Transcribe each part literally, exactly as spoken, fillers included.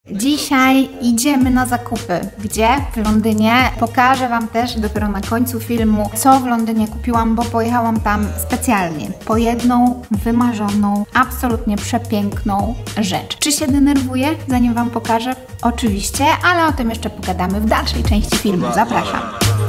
Dzisiaj idziemy na zakupy. Gdzie? W Londynie. Pokażę Wam też dopiero na końcu filmu, co w Londynie kupiłam, bo pojechałam tam specjalnie po jedną wymarzoną, absolutnie przepiękną rzecz. Czy się denerwuję, zanim Wam pokażę? Oczywiście, ale o tym jeszcze pogadamy w dalszej części filmu. Zapraszam.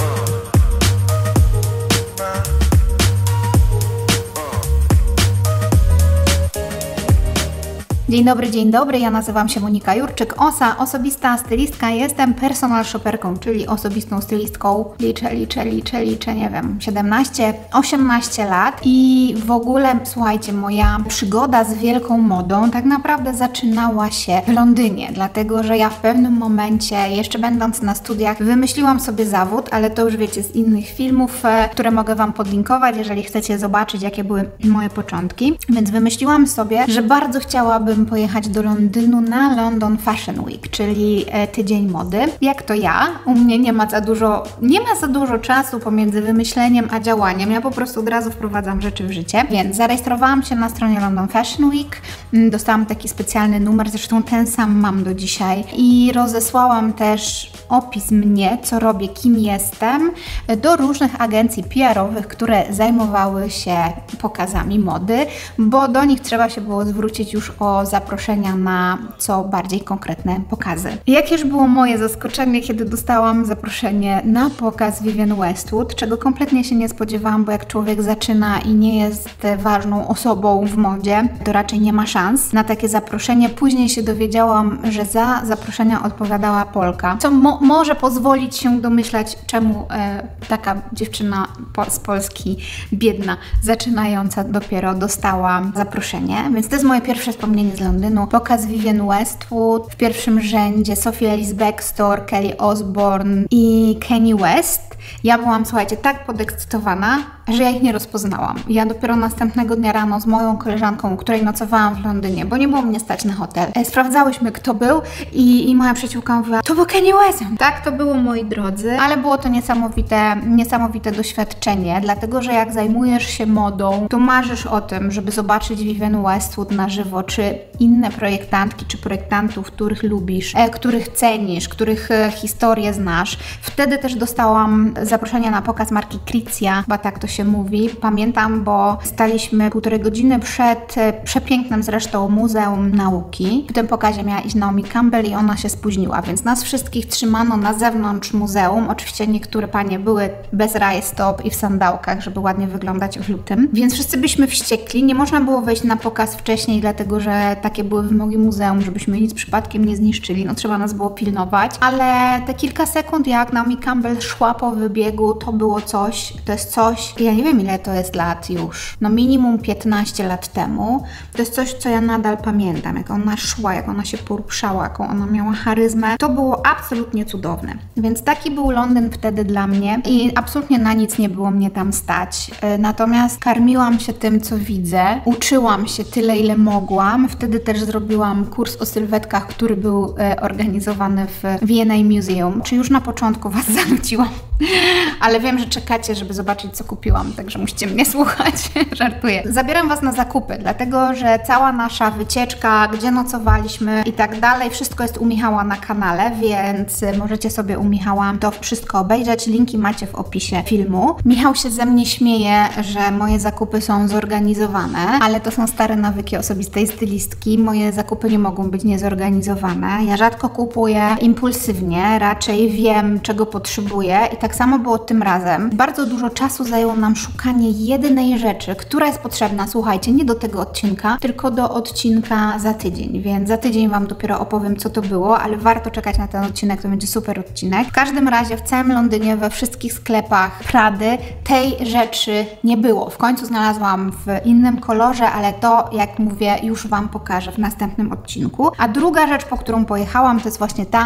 Dzień dobry, dzień dobry, ja nazywam się Monika Jurczyk-Osa, osobista stylistka, jestem personal shopperką, czyli osobistą stylistką. Liczę, liczę, liczę, liczę, nie wiem, siedemnaście, osiemnaście lat i w ogóle, słuchajcie, moja przygoda z wielką modą tak naprawdę zaczynała się w Londynie, dlatego że ja w pewnym momencie, jeszcze będąc na studiach, wymyśliłam sobie zawód, ale to już wiecie z innych filmów, które mogę Wam podlinkować, jeżeli chcecie zobaczyć, jakie były moje początki, więc wymyśliłam sobie, że bardzo chciałabym pojechać do Londynu na London Fashion Week, czyli tydzień mody. Jak to ja? U mnie nie ma za dużo, nie ma za dużo czasu pomiędzy wymyśleniem a działaniem. Ja po prostu od razu wprowadzam rzeczy w życie. Więc zarejestrowałam się na stronie London Fashion Week. Dostałam taki specjalny numer, zresztą ten sam mam do dzisiaj. I rozesłałam też opis mnie, co robię, kim jestem, do różnych agencji P R-owych, które zajmowały się pokazami mody, bo do nich trzeba się było zwrócić już o zaproszenia na co bardziej konkretne pokazy. Jakież było moje zaskoczenie, kiedy dostałam zaproszenie na pokaz Vivienne Westwood, czego kompletnie się nie spodziewałam, bo jak człowiek zaczyna i nie jest ważną osobą w modzie, to raczej nie ma szans na takie zaproszenie. Później się dowiedziałam, że za zaproszenia odpowiadała Polka, co mo może pozwolić się domyślać, czemu e, taka dziewczyna po z Polski, biedna, zaczynająca dopiero, dostała zaproszenie. Więc to jest moje pierwsze wspomnienie z Londynu. Pokaz Vivienne Westwood, w pierwszym rzędzie Sophia Ellis Bextor, Kelly Osbourne i Kanye West. Ja byłam, słuchajcie, tak podekscytowana, że ja ich nie rozpoznałam. Ja dopiero następnego dnia rano z moją koleżanką, u której nocowałam w Londynie, bo nie było mnie stać na hotel, sprawdzałyśmy, kto był i, i moja przyjaciółka mówiła, to był Kanye West. Tak, to było, moi drodzy, ale było to niesamowite, niesamowite doświadczenie, dlatego, że jak zajmujesz się modą, to marzysz o tym, żeby zobaczyć Vivienne Westwood na żywo, czy inne projektantki, czy projektantów, których lubisz, e, których cenisz, których e, historię znasz. Wtedy też dostałam zaproszenia na pokaz marki Krizia, bo tak to się mówi. Pamiętam, bo staliśmy półtorej godziny przed e, przepięknym zresztą Muzeum Nauki. W tym pokazie miała iść Naomi Campbell i ona się spóźniła, więc nas wszystkich trzymano na zewnątrz muzeum. Oczywiście niektóre panie były bez rajstop i w sandałkach, żeby ładnie wyglądać w lutym, więc wszyscy byliśmy wściekli. Nie można było wejść na pokaz wcześniej, dlatego że takie były wymogi muzeum, żebyśmy nic przypadkiem nie zniszczyli. No trzeba nas było pilnować, ale te kilka sekund, jak Naomi Campbell szła po wybiegu, to było coś, to jest coś, ja nie wiem ile to jest lat już, no minimum piętnaście lat temu. To jest coś, co ja nadal pamiętam, jak ona szła, jak ona się poruszała, jaką ona miała charyzmę. To było absolutnie cudowne. Więc taki był Londyn wtedy dla mnie i absolutnie na nic nie było mnie tam stać. Natomiast karmiłam się tym, co widzę, uczyłam się tyle, ile mogłam. Wtedy też zrobiłam kurs o sylwetkach, który był e, organizowany w V and A Museum. Czy już na początku Was zanuciłam? Ale wiem, że czekacie, żeby zobaczyć, co kupiłam, także musicie mnie słuchać. Żartuję. Zabieram Was na zakupy, dlatego, że cała nasza wycieczka, gdzie nocowaliśmy i tak dalej, wszystko jest u Michała na kanale, więc możecie sobie u Michała to wszystko obejrzeć. Linki macie w opisie filmu. Michał się ze mnie śmieje, że moje zakupy są zorganizowane, ale to są stare nawyki osobistej stylistki. Moje zakupy nie mogą być niezorganizowane. Ja rzadko kupuję impulsywnie, raczej wiem, czego potrzebuję i tak samo było tym razem. Bardzo dużo czasu zajęło nam szukanie jednej rzeczy, która jest potrzebna, słuchajcie, nie do tego odcinka, tylko do odcinka za tydzień, więc za tydzień Wam dopiero opowiem, co to było, ale warto czekać na ten odcinek, to będzie super odcinek. W każdym razie w całym Londynie, we wszystkich sklepach Prady tej rzeczy nie było. W końcu znalazłam w innym kolorze, ale to, jak mówię, już Wam pokażę w następnym odcinku. A druga rzecz, po którą pojechałam, to jest właśnie ta,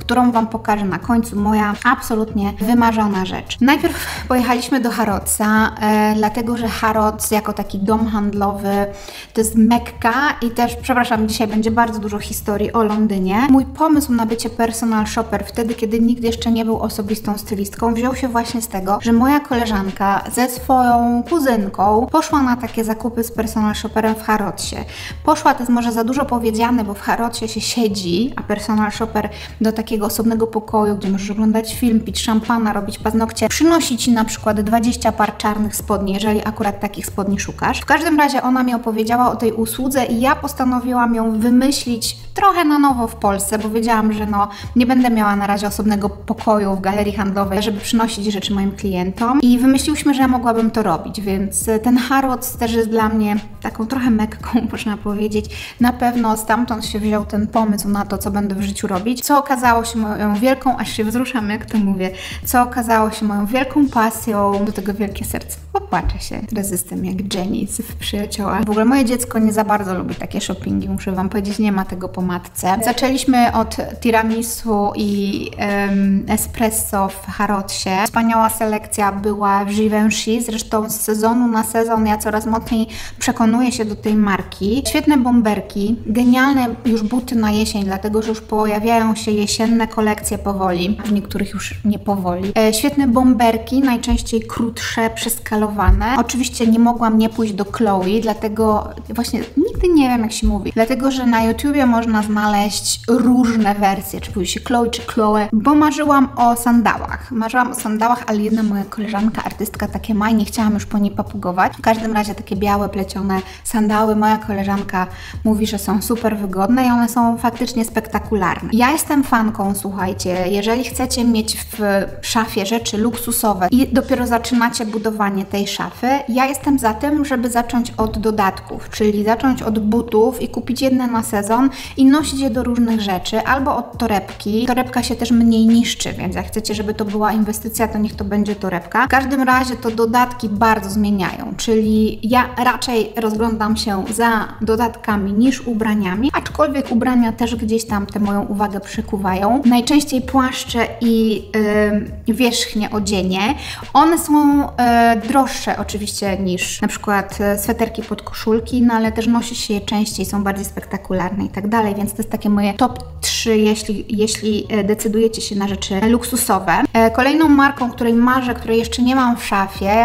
którą Wam pokażę na końcu, moja absolutnie wymarzona rzecz. Najpierw pojechaliśmy do Harrodsa, e, dlatego że Harrods jako taki dom handlowy to jest Mekka i też, przepraszam, dzisiaj będzie bardzo dużo historii o Londynie. Mój pomysł na bycie personal shopper wtedy, kiedy nikt jeszcze nie był osobistą stylistką, wziął się właśnie z tego, że moja koleżanka ze swoją kuzynką poszła na takie zakupy z personal shopperem w Harrodsie. Poszła, to jest może za dużo powiedziane, bo w Harrodsie się siedzi, a personal shopper do takiego osobnego pokoju, gdzie możesz oglądać film, pić szampana, robić paznokcie, przynosi Ci na przykład dwadzieścia par czarnych spodni, jeżeli akurat takich spodni szukasz. W każdym razie ona mi opowiedziała o tej usłudze i ja postanowiłam ją wymyślić trochę na nowo w Polsce, bo wiedziałam, że no nie będę miała na razie osobnego pokoju w galerii handlowej, żeby przynosić rzeczy moim klientom i wymyśliłyśmy, że ja mogłabym to robić, więc ten Harrods też jest dla mnie taką trochę Mekką, można powiedzieć. Na pewno stamtąd się wziął ten pomysł na to, co będę w życiu robić, co okazało się moją wielką, aż się wzruszam, jak to mówię, co okazało się moją wielką pasją, do tego wielkie serce. Popłaczę się. Teraz jestem jak Jenny w Przyjaciołach. W ogóle moje dziecko nie za bardzo lubi takie shoppingi, muszę Wam powiedzieć, nie ma tego po matce. Zaczęliśmy od tiramisu i um, espresso w Harrodsie. Wspaniała selekcja była w Givenchy, zresztą z sezonu na sezon ja coraz mocniej przekonuję się do tej marki. Świetne bomberki, genialne już buty na jesień, dlatego że już pojawiają się jesienne kolekcje powoli, w niektórych już nie powoli. E, świetne bomberki, najczęściej krótsze, przeskalowane. Oczywiście nie mogłam nie pójść do Chloe, dlatego właśnie nigdy nie wiem, jak się mówi, dlatego że na YouTubie można znaleźć różne wersje, czy mówi się Chloe, czy Chloe, bo marzyłam o sandałach. Marzyłam o sandałach, ale jedna moja koleżanka, artystka, takie ma i nie chciałam już po niej papugować. W każdym razie takie białe, plecione sandały. Moja koleżanka mówi, że są super wygodne i one są faktycznie spektakularne. Ja jestem fanką, słuchajcie, jeżeli chcecie mieć w szafie rzeczy luksusowe i dopiero zaczynacie budowanie tej szafy, ja jestem za tym, żeby zacząć od dodatków, czyli zacząć od butów i kupić jedne na sezon i nosić je do różnych rzeczy, albo od torebki. Torebka się też mniej niszczy, więc jak chcecie, żeby to była inwestycja, to niech to będzie torebka. W każdym razie to dodatki bardzo zmieniają, czyli ja raczej rozglądam się za dodatkami niż ubraniami, aczkolwiek ubrania też gdzieś tam tę moją uwagę przykuwają. Najczęściej płaszcze i yy, wierzchnie odzienie. One są yy, droższe oczywiście niż na przykład sweterki pod koszulki, no ale też nosi się je częściej, są bardziej spektakularne i tak dalej, więc to jest takie moje top trzy, jeśli, jeśli decydujecie się na rzeczy luksusowe. Kolejną marką, której marzę, której jeszcze nie mam w szafie,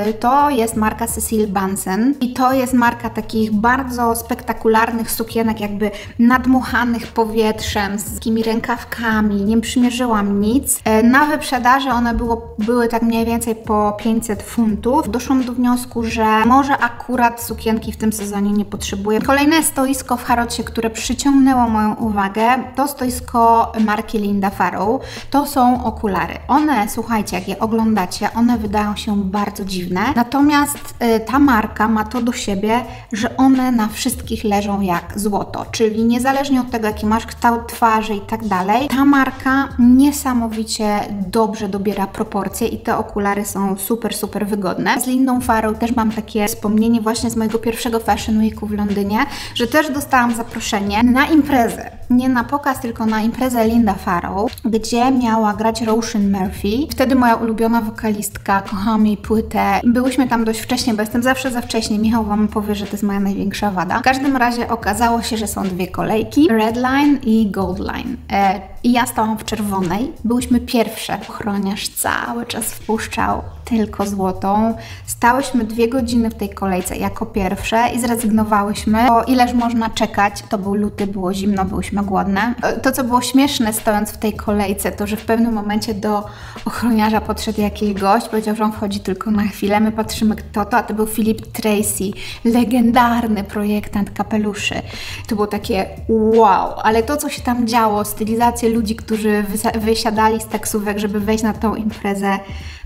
to jest marka Cecil Bunsen i to jest marka takich bardzo spektakularnych sukienek, jakby nadmuchanych powietrzem, z takimi rękawkami, nie przymierzyłam nic. Na wyprzedaży one było, były tak mniej więcej po pięćset funtów. Doszłam do wniosku, że może akurat sukienki w tym sezonie nie potrzebuję. Kolejne stoisko w Harrodsie, które przyciągnęło moją uwagę, to stoisko marki Linda Farrow. To są okulary. One, słuchajcie, jak je oglądacie, one wydają się bardzo dziwne, natomiast y, ta marka ma to do siebie, że one na wszystkich leżą jak złoto, czyli niezależnie od tego, jaki masz kształt twarzy i tak dalej, ta marka niesamowicie dobrze dobiera proporcje i te okulary są super, super wygodne. Z Lindą Farrow też mam takie wspomnienie właśnie z mojego pierwszego Fashion Weeku w Londynie, że też dostałam zaproszenie na imprezę. Nie na pokaz, tylko na imprezę Linda Farrow, gdzie miała grać Roisin Murphy. Wtedy moja ulubiona wokalistka, kochałam jej płytę. Byłyśmy tam dość wcześnie, bo jestem zawsze za wcześnie. Michał Wam powie, że to jest moja największa wada. W każdym razie okazało się, że są dwie kolejki, Red Line i Gold Line. E, I ja stałam w czerwonej. Byłyśmy pierwsze. Ochroniarz cały czas wpuszczał tylko złotą. Stałyśmy dwie godziny w tej kolejce jako pierwsze i zrezygnowałyśmy, bo ileż można czekać. To był luty, było zimno, byłyśmy głodne. To, co było śmieszne stojąc w tej kolejce, to, że w pewnym momencie do ochroniarza podszedł jakiś gość, powiedział, że on wchodzi tylko na chwilę. My patrzymy, kto to, a to był Philip Tracy, legendarny projektant kapeluszy. To było takie wow, ale to, co się tam działo, stylizacje ludzi, którzy wysiadali z taksówek, żeby wejść na tą imprezę,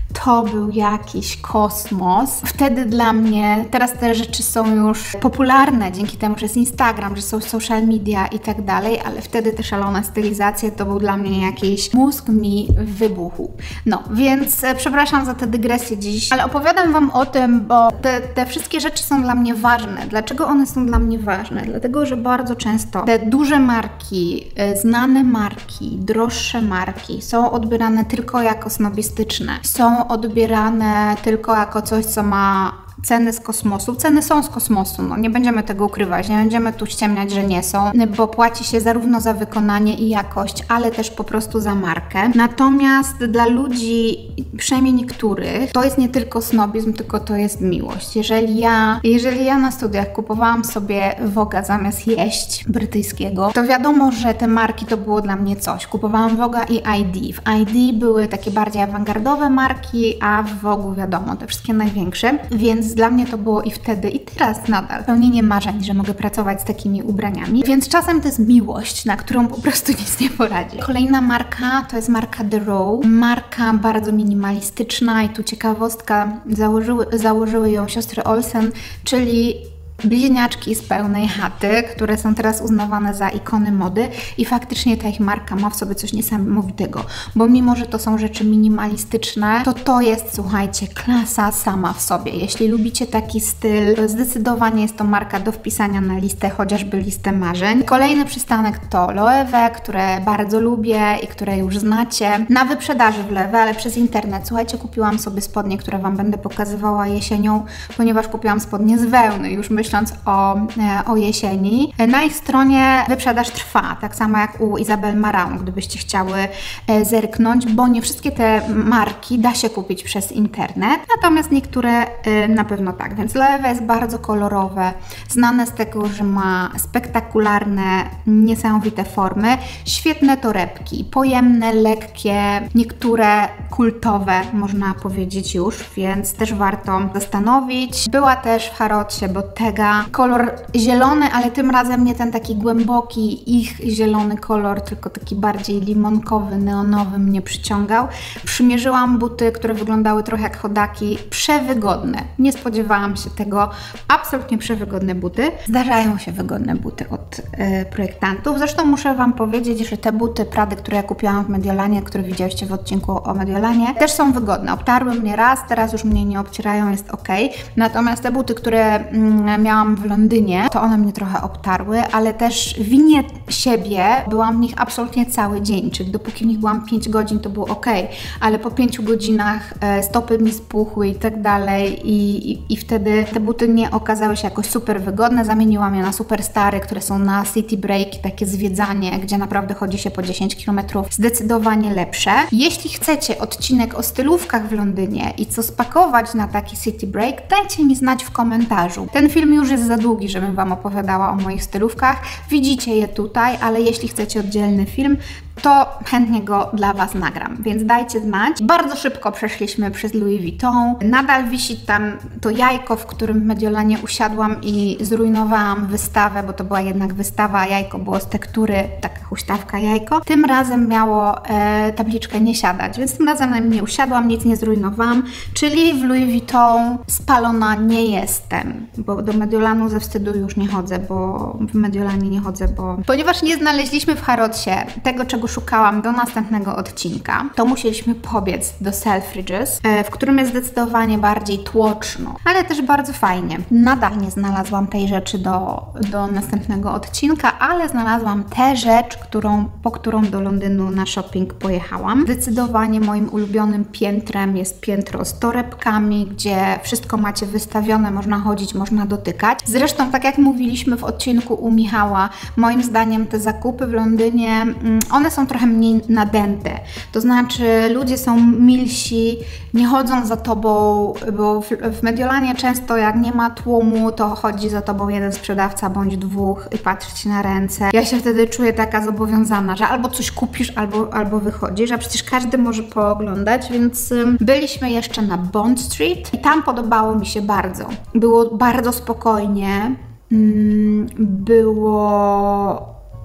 to był jakiś kosmos. Wtedy dla mnie, teraz te rzeczy są już popularne dzięki temu, że jest Instagram, że są social media i tak dalej, ale wtedy te szalone stylizacje to był dla mnie jakiś mózg mi wybuchł. No, więc e, przepraszam za tę dygresję dziś, ale opowiadam Wam o tym, bo te, te wszystkie rzeczy są dla mnie ważne. Dlaczego one są dla mnie ważne? Dlatego, że bardzo często te duże marki, e, znane marki, droższe marki są odbierane tylko jako snobistyczne. Są odbierane tylko jako coś, co ma ceny z kosmosu. Ceny są z kosmosu, no nie będziemy tego ukrywać, nie będziemy tu ściemniać, że nie są, bo płaci się zarówno za wykonanie i jakość, ale też po prostu za markę. Natomiast dla ludzi, przynajmniej niektórych, to jest nie tylko snobizm, tylko to jest miłość. Jeżeli ja, jeżeli ja na studiach kupowałam sobie Vogue'a zamiast jeść brytyjskiego, to wiadomo, że te marki to było dla mnie coś. Kupowałam Vogue'a i I D. W I D były takie bardziej awangardowe marki, a w Vogue'u wiadomo, te wszystkie największe, więc dla mnie to było i wtedy, i teraz nadal pełnienie marzeń, że mogę pracować z takimi ubraniami. Więc czasem to jest miłość, na którą po prostu nic nie poradzi. Kolejna marka to jest marka The Row. Marka bardzo minimalistyczna i tu ciekawostka, założyły, założyły ją siostry Olsen, czyli bliźniaczki z pełnej chaty, które są teraz uznawane za ikony mody i faktycznie ta ich marka ma w sobie coś niesamowitego, bo mimo, że to są rzeczy minimalistyczne, to to jest, słuchajcie, klasa sama w sobie. Jeśli lubicie taki styl, to zdecydowanie jest to marka do wpisania na listę, chociażby listę marzeń. Kolejny przystanek to Loewe, które bardzo lubię i które już znacie. Na wyprzedaży w Loewe, ale przez internet. Słuchajcie, kupiłam sobie spodnie, które Wam będę pokazywała jesienią, ponieważ kupiłam spodnie z wełny, już myślę O, o jesieni. Na ich stronie wyprzedaż trwa, tak samo jak u Isabel Marant, gdybyście chciały zerknąć, bo nie wszystkie te marki da się kupić przez internet, natomiast niektóre na pewno tak, więc Loewe jest bardzo kolorowe, znane z tego, że ma spektakularne, niesamowite formy, świetne torebki, pojemne, lekkie, niektóre kultowe, można powiedzieć już, więc też warto zastanowić. Była też w Harrodzie Bottega, kolor zielony, ale tym razem nie ten taki głęboki ich zielony kolor, tylko taki bardziej limonkowy, neonowy mnie przyciągał. Przymierzyłam buty, które wyglądały trochę jak chodaki, przewygodne. Nie spodziewałam się tego. Absolutnie przewygodne buty. Zdarzają się wygodne buty od yy, projektantów. Zresztą muszę Wam powiedzieć, że te buty Prady, które ja kupiłam w Mediolanie, które widzieliście w odcinku o Mediolanie, też są wygodne. Obtarły mnie raz, teraz już mnie nie obcierają, jest ok. Natomiast te buty, które mm, miałam w Londynie, to one mnie trochę obtarły, ale też w winie siebie byłam w nich absolutnie cały dzień, czyli dopóki w nich byłam pięć godzin, to było ok, ale po pięciu godzinach e, stopy mi spuchły i tak dalej i, i, i wtedy te buty nie okazały się jakoś super wygodne, zamieniłam je na super stare, które są na city break, takie zwiedzanie, gdzie naprawdę chodzi się po dziesięć kilometrów, zdecydowanie lepsze. Jeśli chcecie odcinek o stylówkach w Londynie i co spakować na taki city break, dajcie mi znać w komentarzu. Ten film już jest za długi, żebym Wam opowiadała o moich stylówkach. Widzicie je tutaj, ale jeśli chcecie oddzielny film, to chętnie go dla Was nagram, więc dajcie znać. Bardzo szybko przeszliśmy przez Louis Vuitton. Nadal wisi tam to jajko, w którym w Mediolanie usiadłam i zrujnowałam wystawę, bo to była jednak wystawa, a jajko było z tektury, taka huśtawka jajko. Tym razem miało e, tabliczkę nie siadać, więc tym razem na nim nie usiadłam, nic nie zrujnowałam, czyli w Louis Vuitton spalona nie jestem, bo do Mediolanu ze wstydu już nie chodzę, bo w Mediolanie nie chodzę, bo ponieważ nie znaleźliśmy w Harrodzie tego, czego szukałam do następnego odcinka, to musieliśmy pobiec do Selfridges, w którym jest zdecydowanie bardziej tłoczno, ale też bardzo fajnie. Nadal nie znalazłam tej rzeczy do, do następnego odcinka, ale znalazłam tę rzecz, którą, po którą do Londynu na shopping pojechałam. Zdecydowanie moim ulubionym piętrem jest piętro z torebkami, gdzie wszystko macie wystawione, można chodzić, można dotykać. Zresztą, tak jak mówiliśmy w odcinku u Michała, moim zdaniem te zakupy w Londynie, one są trochę mniej nadęte. To znaczy ludzie są milsi, nie chodzą za tobą, bo w, w Mediolanie często jak nie ma tłumu, to chodzi za tobą jeden sprzedawca bądź dwóch i patrzy ci na ręce. Ja się wtedy czuję taka zobowiązana, że albo coś kupisz, albo, albo wychodzisz, a przecież każdy może pooglądać, więc ym, byliśmy jeszcze na Bond Street i tam podobało mi się bardzo. Było bardzo spokojnie, ym, było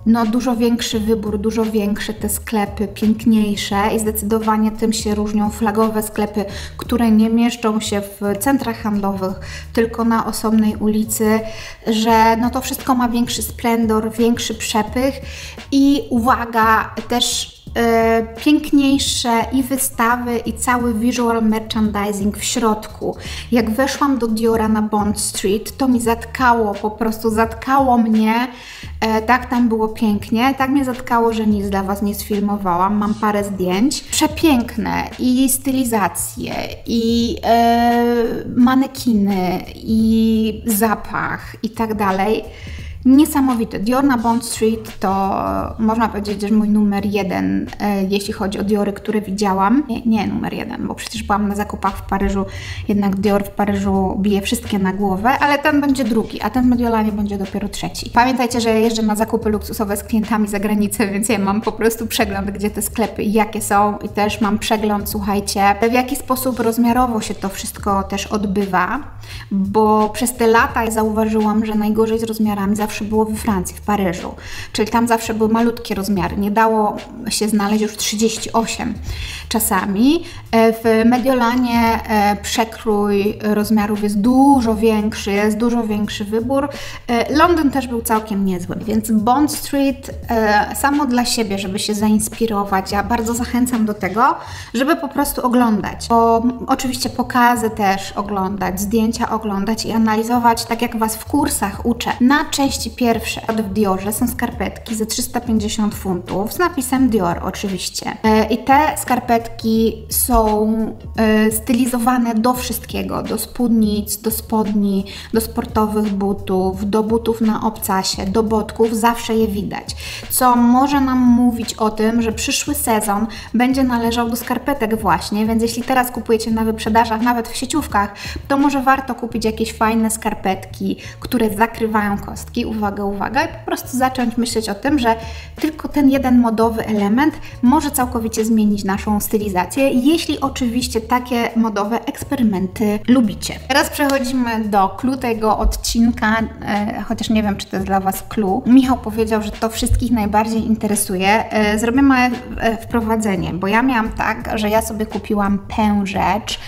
no dużo większy wybór, dużo większe te sklepy, piękniejsze i zdecydowanie tym się różnią flagowe sklepy, które nie mieszczą się w centrach handlowych, tylko na osobnej ulicy, że no to wszystko ma większy splendor, większy przepych i uwaga, też Yy, piękniejsze i wystawy i cały visual merchandising w środku. Jak weszłam do Diora na Bond Street, to mi zatkało, po prostu zatkało mnie, yy, tak tam było pięknie, tak mnie zatkało, że nic dla Was nie sfilmowałam, mam parę zdjęć. Przepiękne i stylizacje, i yy, manekiny, i zapach i tak dalej. Niesamowite. Dior na Bond Street to można powiedzieć, że mój numer jeden, e, jeśli chodzi o Diory, które widziałam. Nie, nie numer jeden, bo przecież byłam na zakupach w Paryżu, jednak Dior w Paryżu bije wszystkie na głowę, ale ten będzie drugi, a ten w Mediolanie będzie dopiero trzeci. Pamiętajcie, że jeżdżę na zakupy luksusowe z klientami za granicę, więc ja mam po prostu przegląd, gdzie te sklepy i jakie są i też mam przegląd, słuchajcie, w jaki sposób rozmiarowo się to wszystko też odbywa, bo przez te lata zauważyłam, że najgorzej z rozmiarami zawsze było we Francji, w Paryżu, czyli tam zawsze były malutkie rozmiary, nie dało się znaleźć już trzydzieści osiem czasami. W Mediolanie przekrój rozmiarów jest dużo większy, jest dużo większy wybór. Londyn też był całkiem niezły, więc Bond Street samo dla siebie, żeby się zainspirować, ja bardzo zachęcam do tego, żeby po prostu oglądać, bo oczywiście pokazy też oglądać, zdjęcia oglądać i analizować, tak jak Was w kursach uczę. Na części pierwsze w Diorze są skarpetki za trzysta pięćdziesiąt funtów z napisem Dior oczywiście. I te skarpetki są stylizowane do wszystkiego, do spódnic, do spodni, do sportowych butów, do butów na obcasie, do botków, zawsze je widać. Co może nam mówić o tym, że przyszły sezon będzie należał do skarpetek właśnie, więc jeśli teraz kupujecie na wyprzedażach, nawet w sieciówkach, to może warto kupić jakieś fajne skarpetki, które zakrywają kostki, uwaga, uwaga, i po prostu zacząć myśleć o tym, że tylko ten jeden modowy element może całkowicie zmienić naszą stylizację, jeśli oczywiście takie modowe eksperymenty lubicie. Teraz przechodzimy do clue tego odcinka, e, chociaż nie wiem, czy to jest dla Was clue. Michał powiedział, że to wszystkich najbardziej interesuje. E, zrobię małe e, wprowadzenie, bo ja miałam tak, że ja sobie kupiłam tę rzecz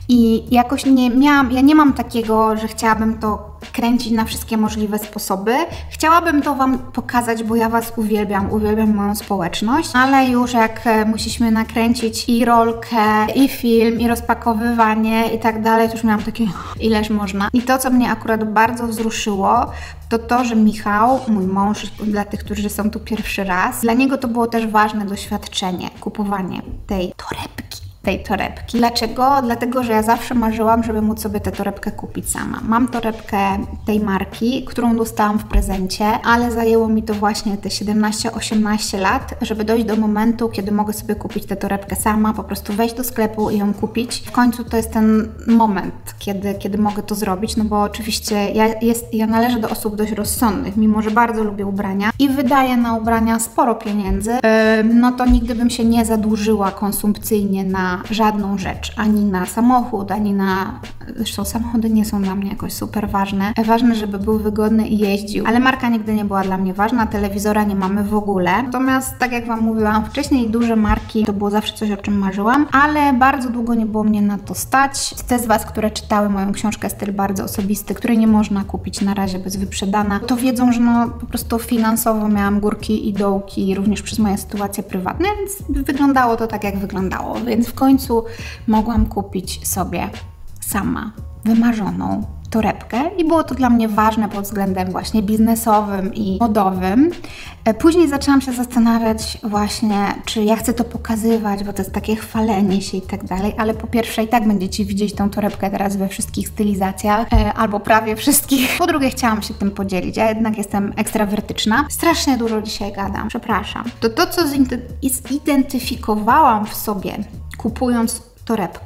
i jakoś nie miałam, ja nie mam takiego, że chciałabym to kręcić na wszystkie możliwe sposoby. Chciałabym to Wam pokazać, bo ja Was uwielbiam, uwielbiam moją społeczność, ale już jak musieliśmy nakręcić i rolkę, i film, i rozpakowywanie i tak dalej, to już miałam takie, ileż można. I to, co mnie akurat bardzo wzruszyło, to to, że Michał, mój mąż, dla tych, którzy są tu pierwszy raz, dla niego to było też ważne doświadczenie, kupowanie tej torebki. tej torebki. Dlaczego? Dlatego, że ja zawsze marzyłam, żeby móc sobie tę torebkę kupić sama. Mam torebkę tej marki, którą dostałam w prezencie, ale zajęło mi to właśnie te siedemnaście osiemnaście lat, żeby dojść do momentu, kiedy mogę sobie kupić tę torebkę sama, po prostu wejść do sklepu i ją kupić. W końcu to jest ten moment, kiedy, kiedy mogę to zrobić, no bo oczywiście ja, jest, ja należę do osób dość rozsądnych, mimo że bardzo lubię ubrania i wydaję na ubrania sporo pieniędzy, yy, no to nigdy bym się nie zadłużyła konsumpcyjnie na żadną rzecz, ani na samochód, ani na... Zresztą samochody nie są dla mnie jakoś super ważne. Ważne, żeby był wygodny i jeździł, ale marka nigdy nie była dla mnie ważna, telewizora nie mamy w ogóle. Natomiast, tak jak Wam mówiłam wcześniej, duże marki to było zawsze coś, o czym marzyłam, ale bardzo długo nie było mnie na to stać. Te z Was, które czytały moją książkę Styl bardzo osobisty, której nie można kupić na razie, bez wyprzedana, to wiedzą, że no po prostu finansowo miałam górki i dołki, również przez moje sytuacje prywatne, więc wyglądało to tak, jak wyglądało, więc w końcu mogłam kupić sobie sama wymarzoną torebkę i było to dla mnie ważne pod względem właśnie biznesowym i modowym. Później zaczęłam się zastanawiać właśnie, czy ja chcę to pokazywać, bo to jest takie chwalenie się i tak dalej, ale po pierwsze i tak będziecie widzieć tą torebkę teraz we wszystkich stylizacjach, albo prawie wszystkich. Po drugie chciałam się tym podzielić, ja jednak jestem ekstrawertyczna. Strasznie dużo dzisiaj gadam, przepraszam. To to, co zidentyfikowałam w sobie, kupując torebkę,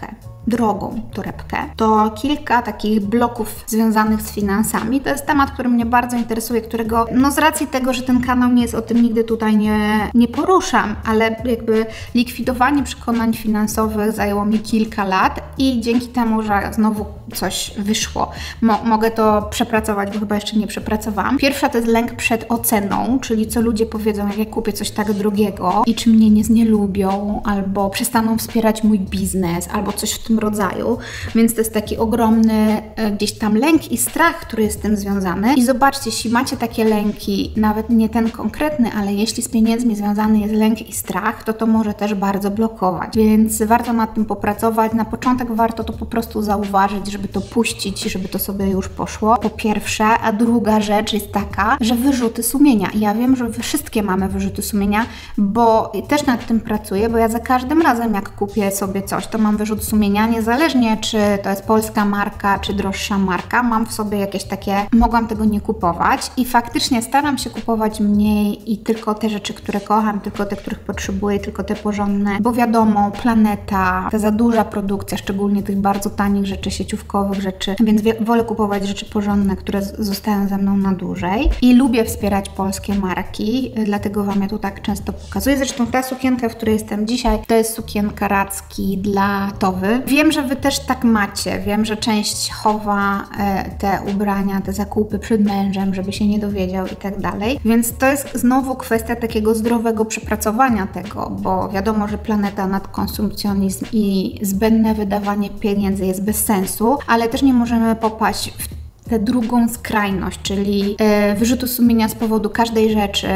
drogą torebkę. To kilka takich bloków związanych z finansami. To jest temat, który mnie bardzo interesuje, którego no z racji tego, że ten kanał nie jest o tym, nigdy tutaj nie, nie poruszam, ale jakby likwidowanie przekonań finansowych zajęło mi kilka lat i dzięki temu, że znowu coś wyszło, mo mogę to przepracować, bo chyba jeszcze nie przepracowałam. Pierwsza to jest lęk przed oceną, czyli co ludzie powiedzą, jak ja kupię coś tak drogiego i czy mnie nie znielubią, albo przestaną wspierać mój biznes, albo coś w tym rodzaju. Więc to jest taki ogromny e, gdzieś tam lęk i strach, który jest z tym związany. I zobaczcie, jeśli macie takie lęki, nawet nie ten konkretny, ale jeśli z pieniędzmi związany jest lęk i strach, to to może też bardzo blokować. Więc warto nad tym popracować. Na początek warto to po prostu zauważyć, żeby to puścić, żeby to sobie już poszło. Po pierwsze, a druga rzecz jest taka, że wyrzuty sumienia. Ja wiem, że wszystkie mamy wyrzuty sumienia, bo też nad tym pracuję, bo ja za każdym razem, jak kupię sobie coś, to mam wyrzut sumienia, niezależnie czy to jest polska marka, czy droższa marka, mam w sobie jakieś takie, mogłam tego nie kupować i faktycznie staram się kupować mniej i tylko te rzeczy, które kocham, tylko te, których potrzebuję, tylko te porządne, bo wiadomo, Planeta, ta za duża produkcja, szczególnie tych bardzo tanich rzeczy, sieciówkowych rzeczy, więc wolę kupować rzeczy porządne, które zostają ze mną na dłużej i lubię wspierać polskie marki, dlatego Wam ja tu tak często pokazuję. Zresztą ta sukienka, w której jestem dzisiaj, to jest sukienka Radzki dla Towy. Wiem, że Wy też tak macie. Wiem, że część chowa e, te ubrania, te zakupy przed mężem, żeby się nie dowiedział i tak dalej. Więc to jest znowu kwestia takiego zdrowego przepracowania tego, bo wiadomo, że Planeta, nadkonsumpcjonizm i zbędne wydawanie pieniędzy jest bez sensu, ale też nie możemy popaść w tę drugą skrajność, czyli e, wyrzutu sumienia z powodu każdej rzeczy,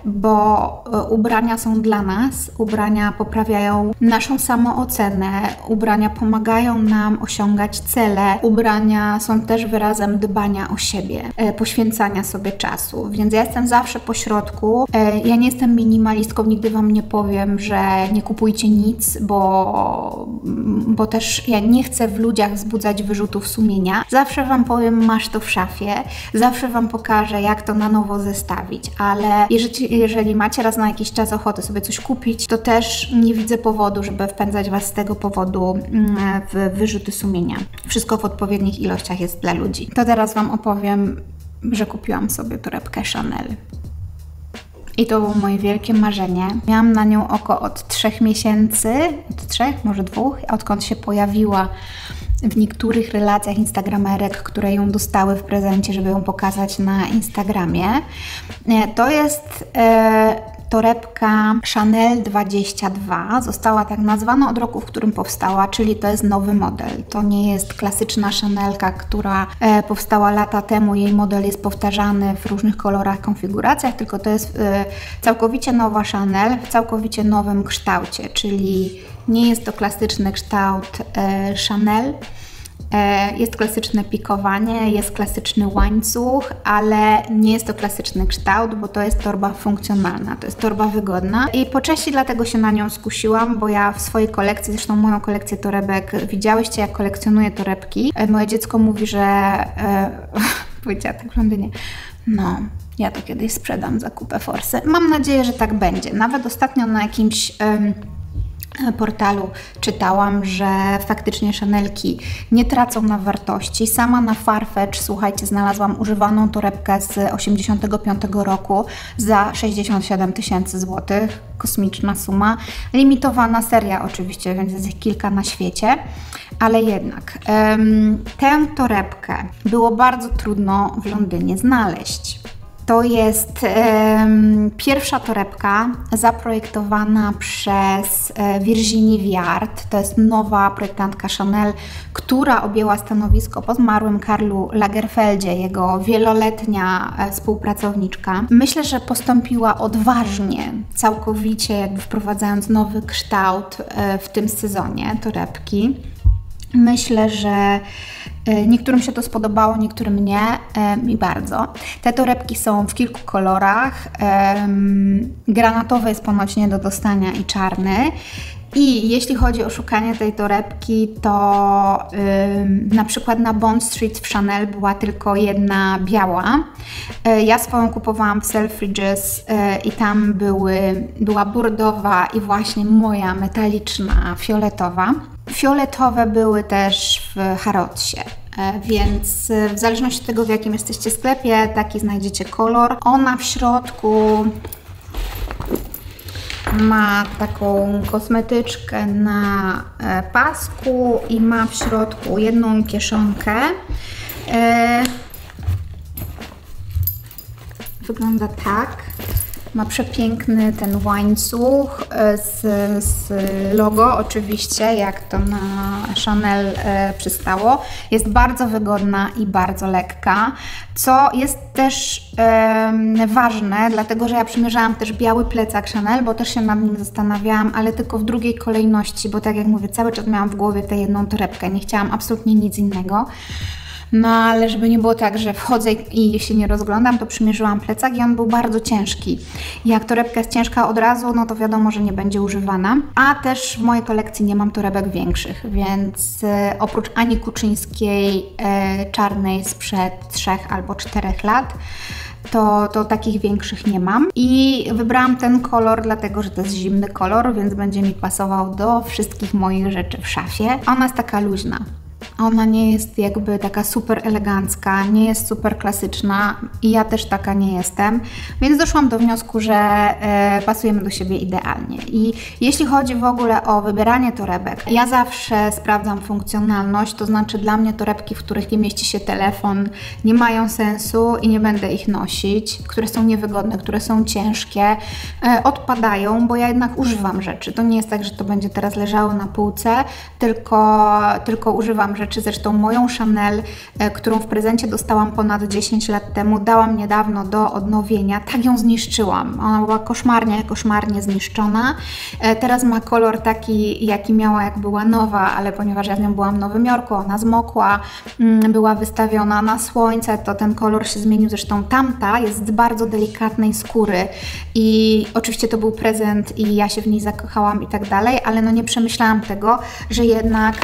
bo e, ubrania są dla nas, ubrania poprawiają naszą samoocenę, ubrania pomagają nam osiągać cele, ubrania są też wyrazem dbania o siebie, e, poświęcania sobie czasu, więc ja jestem zawsze po środku. E, ja nie jestem minimalistką, nigdy Wam nie powiem, że nie kupujcie nic, bo, bo też ja nie chcę w ludziach wzbudzać wyrzutów sumienia. Zawsze Wam powiem, masz to w szafie, zawsze Wam pokażę, jak to na nowo zestawić, ale jeżeli, jeżeli macie raz na jakiś czas ochotę sobie coś kupić, to też nie widzę powodu, żeby wpędzać Was z tego powodu w wyrzuty sumienia. Wszystko w odpowiednich ilościach jest dla ludzi. To teraz Wam opowiem, że kupiłam sobie torebkę Chanel. I to było moje wielkie marzenie. Miałam na nią oko od trzech miesięcy, od trzech, może dwóch, odkąd się pojawiła w niektórych relacjach instagramerek, które ją dostały w prezencie, żeby ją pokazać na Instagramie. To jest e, torebka Chanel dwadzieścia dwa. Została tak nazwana od roku, w którym powstała, czyli to jest nowy model. To nie jest klasyczna Chanelka, która e, powstała lata temu. Jej model jest powtarzany w różnych kolorach, konfiguracjach, tylko to jest e, całkowicie nowa Chanel w całkowicie nowym kształcie, czyli nie jest to klasyczny kształt e, Chanel. E, jest klasyczne pikowanie, jest klasyczny łańcuch, ale nie jest to klasyczny kształt, bo to jest torba funkcjonalna, to jest torba wygodna i po części dlatego się na nią skusiłam, bo ja w swojej kolekcji, zresztą moją kolekcję torebek, widziałyście, jak kolekcjonuję torebki. E, moje dziecko mówi, że e, powiedziała tak w Londynie, no, ja to kiedyś sprzedam za kupę forsy. Mam nadzieję, że tak będzie. Nawet ostatnio na jakimś um, portalu czytałam, że faktycznie Chanelki nie tracą na wartości. Sama na Farfetch, słuchajcie, znalazłam używaną torebkę z osiemdziesiątego piątego roku za sześćdziesiąt siedem tysięcy złotych. Kosmiczna suma. Limitowana seria oczywiście, więc jest ich kilka na świecie. Ale jednak um, tę torebkę było bardzo trudno w Londynie znaleźć. To jest um, pierwsza torebka zaprojektowana przez e, Virginie Viard. To jest nowa projektantka Chanel, która objęła stanowisko po zmarłym Karlu Lagerfeldzie, jego wieloletnia e, współpracowniczka. Myślę, że postąpiła odważnie, całkowicie jakby wprowadzając nowy kształt e, w tym sezonie torebki. Myślę, że niektórym się to spodobało, niektórym nie, mi bardzo. Te torebki są w kilku kolorach. Granatowy jest ponoć nie do dostania i czarny. I jeśli chodzi o szukanie tej torebki, to yy, na przykład na Bond Street w Chanel była tylko jedna biała. Yy, ja swoją kupowałam w Selfridges yy, i tam były, była bordowa i właśnie moja metaliczna fioletowa. Fioletowe były też w Harrodsie. Więc w zależności od tego, w jakim jesteście sklepie, taki znajdziecie kolor. Ona w środku ma taką kosmetyczkę na pasku i ma w środku jedną kieszonkę. Wygląda tak. Ma przepiękny ten łańcuch z, z logo, oczywiście, jak to na Chanel e, przystało. Jest bardzo wygodna i bardzo lekka, co jest też e, ważne, dlatego że ja przymierzałam też biały plecak Chanel, bo też się nad nim zastanawiałam, ale tylko w drugiej kolejności, bo tak jak mówię, cały czas miałam w głowie tę jedną torebkę, nie chciałam absolutnie nic innego. No ale żeby nie było tak, że wchodzę i się nie rozglądam, to przymierzyłam plecak i on był bardzo ciężki. Jak torebka jest ciężka od razu, no to wiadomo, że nie będzie używana. A też w mojej kolekcji nie mam torebek większych, więc e, oprócz Ani Kuczyńskiej e, czarnej sprzed trzech albo czterech lat, To, to takich większych nie mam. I wybrałam ten kolor, dlatego że to jest zimny kolor, więc będzie mi pasował do wszystkich moich rzeczy w szafie. Ona jest taka luźna. Ona nie jest jakby taka super elegancka, nie jest super klasyczna i ja też taka nie jestem, więc doszłam do wniosku, że e, pasujemy do siebie idealnie. I jeśli chodzi w ogóle o wybieranie torebek, ja zawsze sprawdzam funkcjonalność, to znaczy dla mnie torebki, w których nie mieści się telefon, nie mają sensu i nie będę ich nosić, które są niewygodne, które są ciężkie, e, odpadają, bo ja jednak używam rzeczy. To nie jest tak, że to będzie teraz leżało na półce, tylko, tylko używam rzeczy. Zresztą moją Chanel, e, którą w prezencie dostałam ponad dziesięć lat temu, dałam niedawno do odnowienia, tak ją zniszczyłam. Ona była koszmarnie, koszmarnie zniszczona. E, teraz ma kolor taki, jaki miała jak była nowa, ale ponieważ ja z nią byłam w Nowym Jorku, ona zmokła, mm, była wystawiona na słońce, to ten kolor się zmienił. Zresztą tamta jest z bardzo delikatnej skóry i oczywiście to był prezent i ja się w niej zakochałam i tak dalej, ale no nie przemyślałam tego, że jednak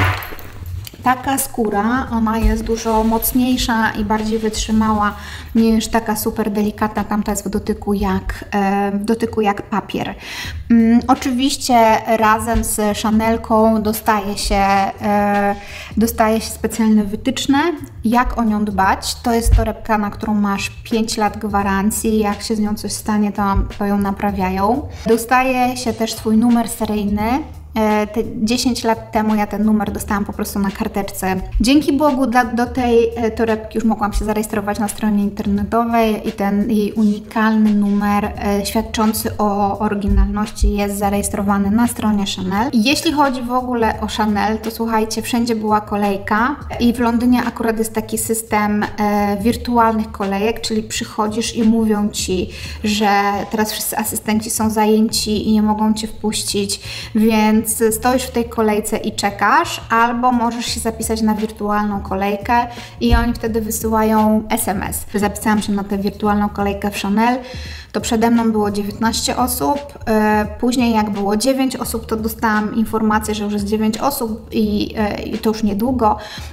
taka skóra, ona jest dużo mocniejsza i bardziej wytrzymała niż taka super delikatna, tamta jest w dotyku jak, e, w dotyku jak papier. Um, oczywiście razem z Chanelką dostaje się, e, dostaje się specjalne wytyczne, jak o nią dbać. To jest torebka, na którą masz pięć lat gwarancji, jak się z nią coś stanie, to, to ją naprawiają. Dostaje się też swój numer seryjny. Te dziesięć lat temu ja ten numer dostałam po prostu na karteczce. Dzięki Bogu dla, do tej torebki już mogłam się zarejestrować na stronie internetowej i ten jej unikalny numer e, świadczący o oryginalności jest zarejestrowany na stronie Chanel. Jeśli chodzi w ogóle o Chanel, to słuchajcie, wszędzie była kolejka i w Londynie akurat jest taki system e, wirtualnych kolejek, czyli przychodzisz i mówią Ci, że teraz wszyscy asystenci są zajęci i nie mogą Cię wpuścić, więc Więc stoisz w tej kolejce i czekasz, albo możesz się zapisać na wirtualną kolejkę i oni wtedy wysyłają es em es. Zapisałam się na tę wirtualną kolejkę w Chanel, to przede mną było dziewiętnaście osób, później jak było dziewięć osób, to dostałam informację, że już jest dziewięć osób i, i to już niedługo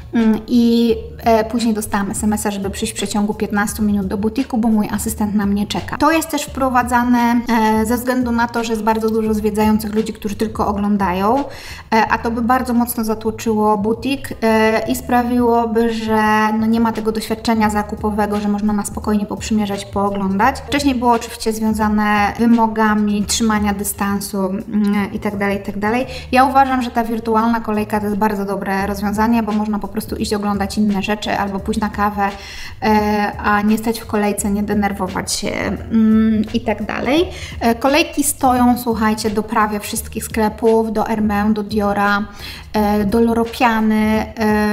i później dostałam es em es a, żeby przyjść w przeciągu piętnastu minut do butiku, bo mój asystent na mnie czeka. To jest też wprowadzane ze względu na to, że jest bardzo dużo zwiedzających ludzi, którzy tylko oglądają, a to by bardzo mocno zatłoczyło butik i sprawiłoby, że no nie ma tego doświadczenia zakupowego, że można na spokojnie poprzymierzać, pooglądać. Wcześniej było oczywiście związane z wymogami trzymania dystansu itd., itd. Ja uważam, że ta wirtualna kolejka to jest bardzo dobre rozwiązanie, bo można po prostu iść oglądać inne rzeczy albo pójść na kawę, a nie stać w kolejce, nie denerwować się itd. Kolejki stoją, słuchajcie, do prawie wszystkich sklepów, do Hermès, do Diora, do Loro Piany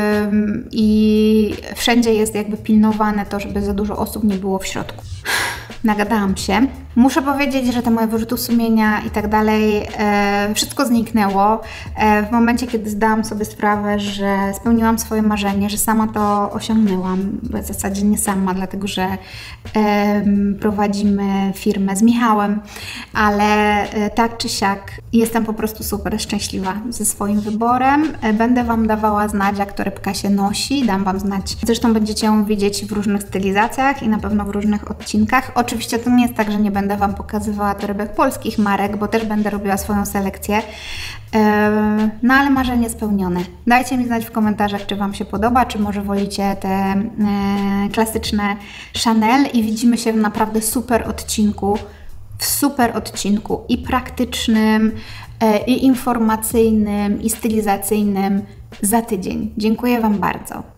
i wszędzie jest jakby pilnowane to, żeby za dużo osób nie było w środku. Nagadałam się. Muszę powiedzieć, że te moje wyrzuty sumienia i tak dalej, e, wszystko zniknęło e, w momencie, kiedy zdałam sobie sprawę, że spełniłam swoje marzenie, że sama to osiągnęłam. W zasadzie nie sama, dlatego że e, prowadzimy firmę z Michałem, ale e, tak czy siak jestem po prostu super szczęśliwa ze swoim wyborem. E, będę Wam dawała znać, jak torebka się nosi, dam Wam znać. Zresztą będziecie ją widzieć w różnych stylizacjach i na pewno w różnych odcinkach. Oczywiście to nie jest tak, że nie będę Wam pokazywała torebek polskich marek, bo też będę robiła swoją selekcję. No ale marzenie spełnione. Dajcie mi znać w komentarzach, czy Wam się podoba, czy może wolicie te e, klasyczne Chanel i widzimy się w naprawdę super odcinku, w super odcinku i praktycznym, e, i informacyjnym, i stylizacyjnym za tydzień. Dziękuję Wam bardzo.